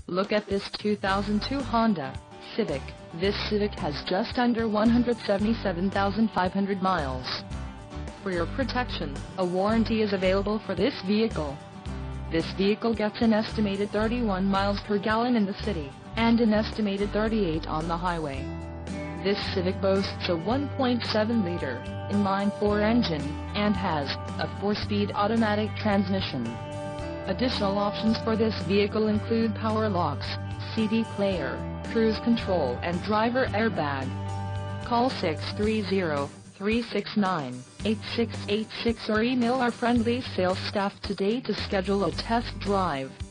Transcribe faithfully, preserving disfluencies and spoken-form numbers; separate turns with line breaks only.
Look at this two thousand two Honda Civic. This Civic has just under one hundred seventy-seven thousand five hundred miles. For your protection, a warranty is available for this vehicle. This vehicle gets an estimated thirty-one miles per gallon in the city, and an estimated thirty-eight on the highway. This Civic boasts a one point seven liter inline-four engine, and has a four-speed automatic transmission. Additional options for this vehicle include power locks, C D player, cruise control and driver airbag. Call six three zero, three six nine, eight six eight six or email our friendly sales staff today to schedule a test drive.